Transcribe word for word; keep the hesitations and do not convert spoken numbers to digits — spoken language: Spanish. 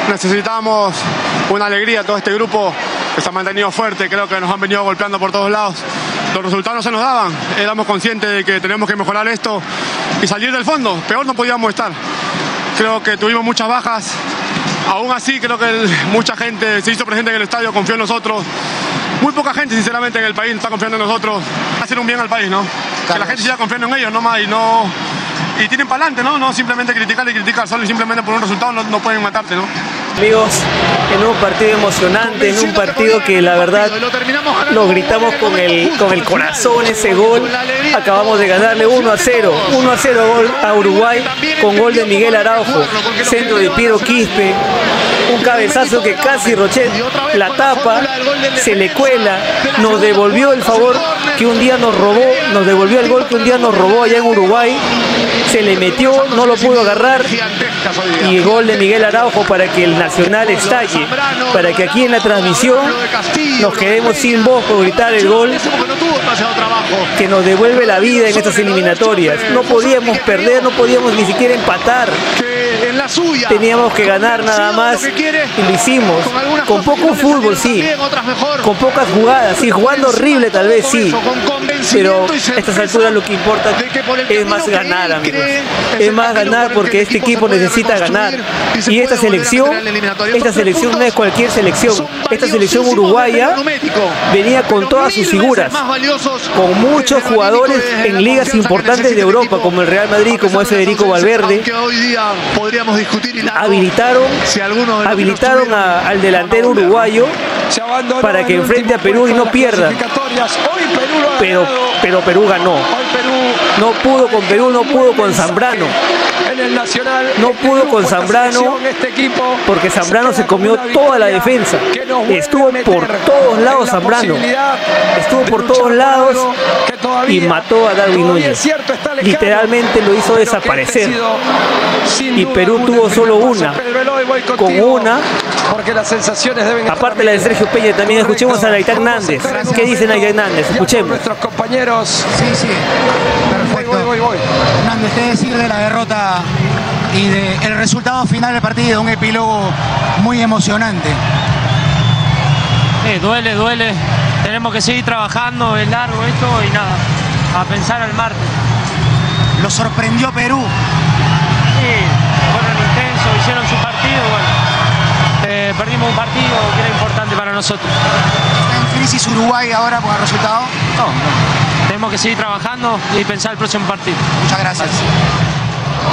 necesitábamos una alegría. Todo este grupo que se ha mantenido fuerte, creo que nos han venido golpeando por todos lados. Los resultados no se nos daban, éramos conscientes de que tenemos que mejorar esto y salir del fondo, peor no podíamos estar. Creo que tuvimos muchas bajas, aún así creo que el, mucha gente se hizo presente en el estadio, confió en nosotros. Muy poca gente, sinceramente, en el país está confiando en nosotros. Hacer un bien al país, ¿no? Claro. Que la gente siga confiando en ellos, no más, y no... Y tienen para adelante, ¿no? No simplemente criticar y criticar, solo y simplemente por un resultado no, no pueden matarte, ¿no? Amigos, en un partido emocionante, en un partido que la verdad lo gritamos con el, con el corazón, ese gol. Acabamos de ganarle uno a cero, uno a cero gol a Uruguay con gol de Miguel Araujo, centro de Piero Quispe, un cabezazo que casi Rochet la tapa, se le cuela, nos devolvió el favor que un día nos robó, nos devolvió el gol que un día nos robó allá en Uruguay, se le metió, no lo pudo agarrar, y el gol de Miguel Araujo para que el Nacional estalle, para que aquí en la transmisión nos quedemos sin voz por gritar el gol que nos devuelve la vida en estas eliminatorias. No podíamos perder, no podíamos ni siquiera empatar, teníamos que ganar nada más y lo hicimos, con poco fútbol sí, con pocas jugadas, sí, jugando horrible tal vez sí, pero a estas alturas lo que importa es más ganar, amigos, es más ganar porque este equipo necesita ganar, y esta selección, esta selección no es cualquier selección, esta selección uruguaya venía con todas sus figuras, con muchos jugadores en ligas importantes de Europa, como el Real Madrid, como es Federico Valverde. Habilitaron, habilitaron a, al delantero uruguayo para que enfrente a Perú y no pierda. Pero, pero Perú ganó. No pudo con Perú, no pudo con Zambrano. No pudo con Zambrano porque Zambrano se comió toda la defensa. Estuvo por todos lados Zambrano. Estuvo por todos lados y mató a Darwin Núñez. Literalmente lo hizo desaparecer. Y Perú tuvo solo una. Con una, aparte la de Sergio Peña también, escuchemos a Naitán Hernández. ¿Qué dice Naitán Hernández? Escuchemos. Nuestros compañeros. Sí, sí. Perfecto. Voy, voy, voy. Hernández, ¿qué decir de la derrota y del resultado final del partido? Un epílogo muy emocionante. Sí, duele, duele. Tenemos que seguir trabajando, es largo esto y nada, a pensar al martes. ¿Lo sorprendió Perú? Sí, fueron intensos, hicieron su partido, bueno, eh, perdimos un partido que era importante para nosotros. ¿Está en crisis Uruguay ahora por el resultado? No, no. Tenemos que seguir trabajando y pensar el próximo partido. Muchas gracias. Gracias.